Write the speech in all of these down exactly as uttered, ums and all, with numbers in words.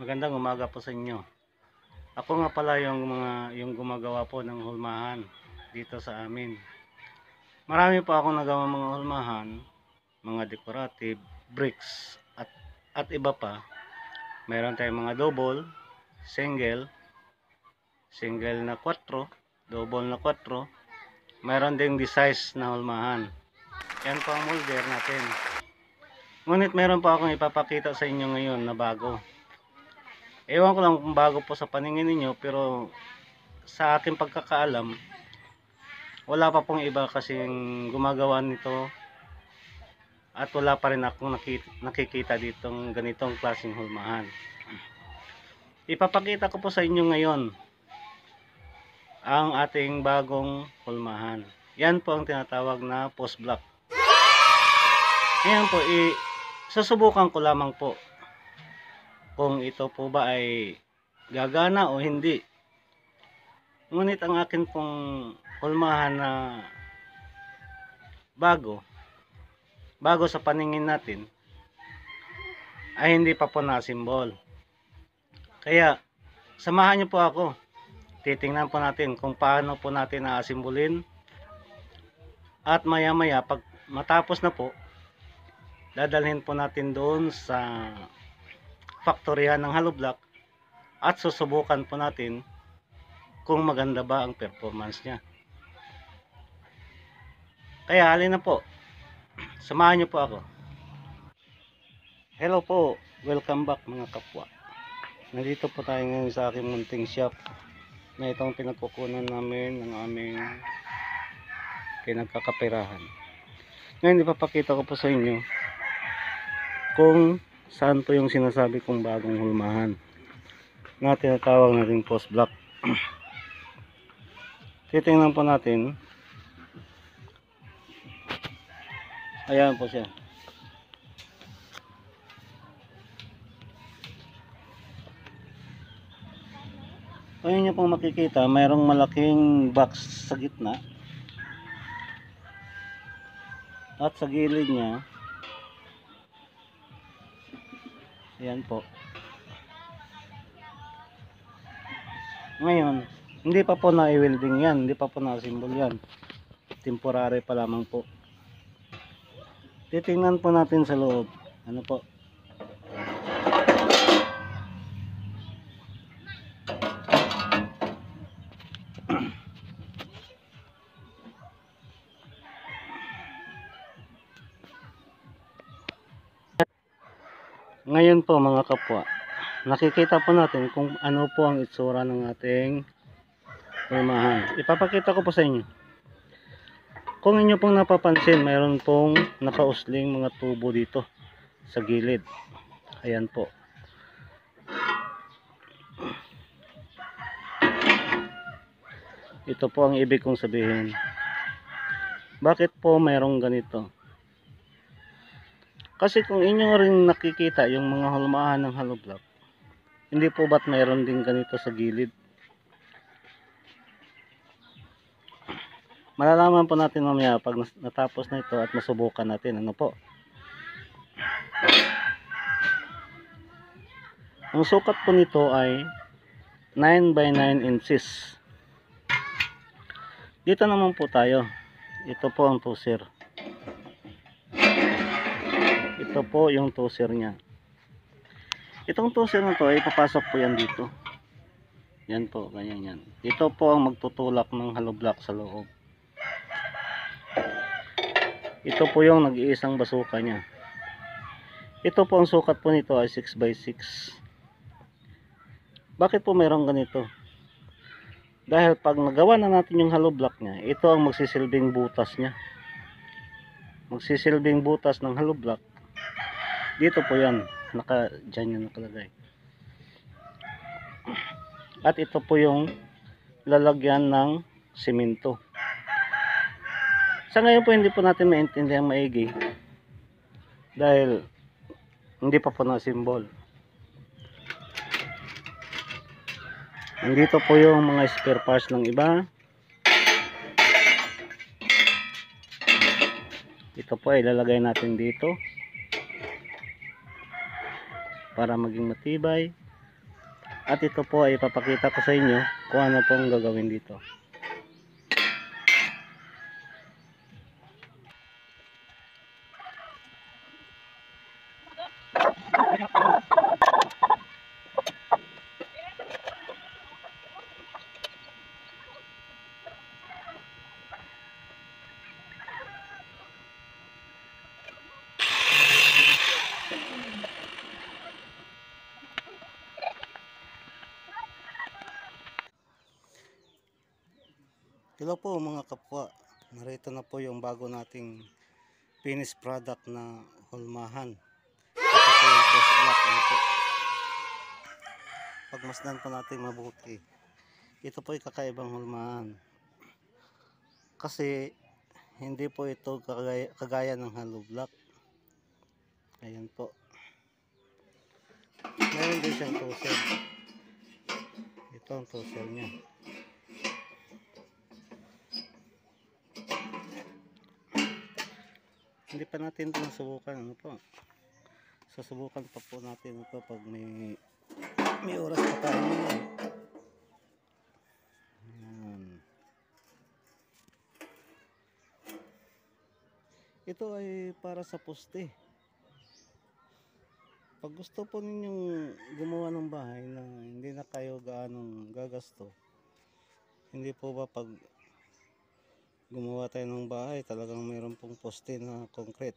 Magandang umaga po sa inyo. Ako nga pala yung mga yung gumagawa po ng hulmahan dito sa amin. Marami po akong nagawa mga hulmahan, mga decorative, bricks at at iba pa. Meron tayong mga double, single, single na kwatro, double na kwatro. Meron ding size na hulmahan. Yan po ang molder natin. Ngunit meron pa akong ipapakita sa inyo ngayon na bago. Ewan ko lang kung bago po sa paningin ninyo, pero sa aking pagkakaalam, wala pa pong iba kasing gumagawa nito at wala pa rin akong nakita, nakikita ditong ganitong klaseng hulmahan. Ipapakita ko po sa inyo ngayon ang ating bagong hulmahan. Yan po ang tinatawag na post block. Ngayon po, i susubukan ko lamang po kung ito po ba ay gagana o hindi. Ngunit ang akin pong hulmahan na bago, bago sa paningin natin, ay hindi pa po na-assemble. Kaya, samahan niyo po ako. Titingnan po natin kung paano po natin na-assemblin. At maya maya, pag matapos na po, dadalhin po natin doon sa faktorya ng hollow block at susubukan po natin kung maganda ba ang performance niya. Kaya halin na po, samahan niyo po ako. Hello po, welcome back mga kapwa. Nandito po tayo ngayon sa aking munting shop na itong pinagkukunan namin ng aming pinagkakapirahan. Ngayon ipapakita ko po sa inyo kung saan po yung sinasabi kong bagong hulmahan na tinatawag natin post block. Titingnan po natin. Ayan po siya. Kung inyo pong makikita, mayroong malaking box sa gitna at sa gilid niya, ayan po. Ngayon, hindi pa po na-welding yan, hindi pa po na-assemble yan. Temporary pa lamang po. Titingnan po natin sa loob. Ano po? Ngayon po mga kapwa, nakikita po natin kung ano po ang itsura ng ating hulmahan. Ipapakita ko po sa inyo. Kung inyo pong napapansin, mayroon pong nakausling mga tubo dito sa gilid. Ayan po. Ito po ang ibig kong sabihin. Bakit po mayroong ganito? Kasi kung inyo rin nakikita yung mga hulmahan ng hollow block, hindi po ba't mayroon din ganito sa gilid? Malalaman po natin mamaya pag natapos na ito at masubukan natin. Ano po? Ang sukat po nito ay nine by nine inches. Dito naman po tayo. Ito po ang tusir. Ito po yung tusir niya. Itong tusir na to ay papasok po yan dito. Yan po, ganyan yan. Ito po ang magtutulak ng hollow block sa loob. Ito po yung nag-iisang basuka niya. Ito po ang sukat po nito ay six by six. Bakit po mayroong ganito? Dahil pag nagawa na natin yung hollow block niya, ito ang magsisilbing butas niya. Magsisilbing butas ng hollow block. Dito po yan, naka, dyan yung nakalagay. At ito po yung lalagyan ng simento. Sa ngayon po hindi po natin maintindihan maigi dahil hindi pa po na-assemble. Nandito po yung mga spare parts ng iba. Ito po ay ilalagay natin dito para maging matibay. At ito po ay ipapakita ko sa inyo kung ano pong gagawin dito. Hello po mga kapwa, narito na po yung bago nating finished product na hulmahan. Ito po yung post block. Ano po? Pagmasdan po natin mabuti. Ito po yung kakaibang hulmahan. Kasi hindi po ito kagaya, kagaya ng hollow block. Ayan po. Meron din siyang tussle. Ito ang tussle niya. Hindi pa natin ito nasubukan. Ano po? Susubukan pa po natin ito pag may may oras pa tayo. Ayan. Ito ay para sa poste. Pag gusto po ninyong gumawa ng bahay na hindi na kayo gaanong gagasto, hindi po ba pag gumawa tayo ng bahay talagang mayroon pong poste na concrete,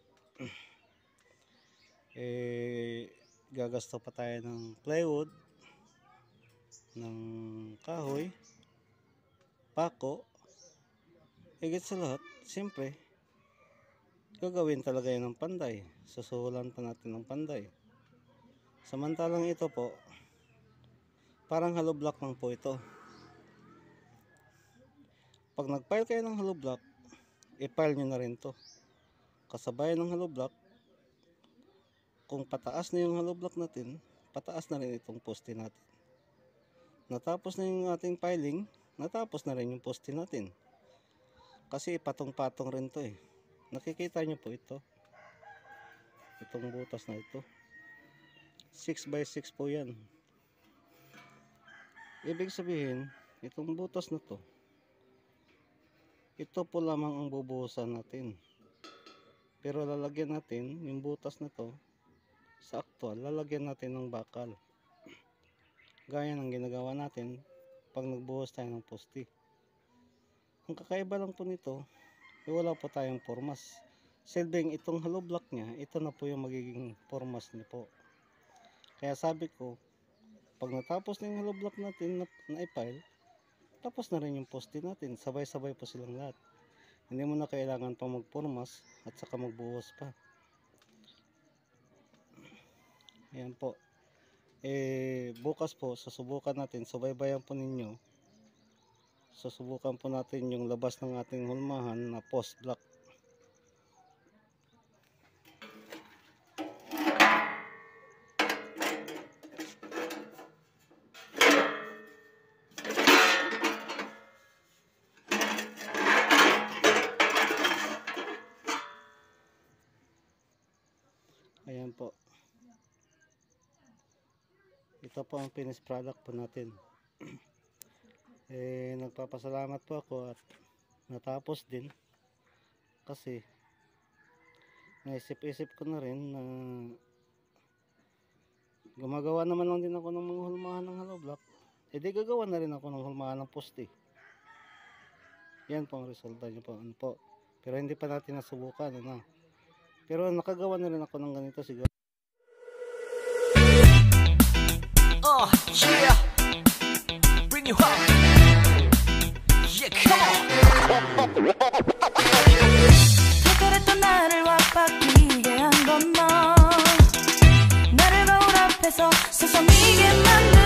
eh gagasto pa tayo ng plywood, ng kahoy, pako, higit sa lahat siyempre gagawin talaga yan ng panday, susuhulan pa natin ng panday. Samantalang ito po parang hollow block lang po ito. Pag nag-pile kayo ng hollow block, i-pile nyo na rin to kasabayan ng hollow block. Kung pataas na yung hollow block natin, pataas na rin itong poste natin. Natapos na yung ating piling, natapos na rin yung poste natin. Kasi patong-patong rin to eh. Nakikita nyo po ito. Itong butas na ito. six by six po yan. Ibig sabihin, itong butas na to, ito po lamang ang bubuhusan natin. Pero lalagyan natin yung butas na to sa actual, lalagyan natin ng bakal. Gaya ng ginagawa natin pag nagbuhos tayo ng poste. Ang kakaiba lang po nito, eh wala po tayong formas. Silbing itong hollow block niya, ito na po yung magiging formas niya po. Kaya sabi ko, pag natapos na yung hollow block natin na, na i-pile, tapos na rin yung poste natin, sabay-sabay po silang lahat. Hindi mo na kailangan pa magpormas at saka magbuhos pa. Ayan po. Eh bukas po susubukan natin, subaybayan po ninyo. Susubukan po natin yung labas ng ating hulmahan na post block. Ayan po. Ito po ang finished product po natin. Eh nagpapasalamat po ako at natapos din. Kasi naisip-isip ko na rin na gumagawa naman lang din ako ng mga hulmahan ng hollow block. E di gagawa na rin ako ng hulmahan ng poste. Yan po ang resulta niyo po. Ano po. Pero hindi pa natin nasubukan. Ano? Pero nakagawa na rin ako ng ganito siguro. Oh, yeah. Bring you up. Yeah, come on. 그랬던 나를 와바뀌게 한 건 너. 나를 거울 앞에서 서성이게 만든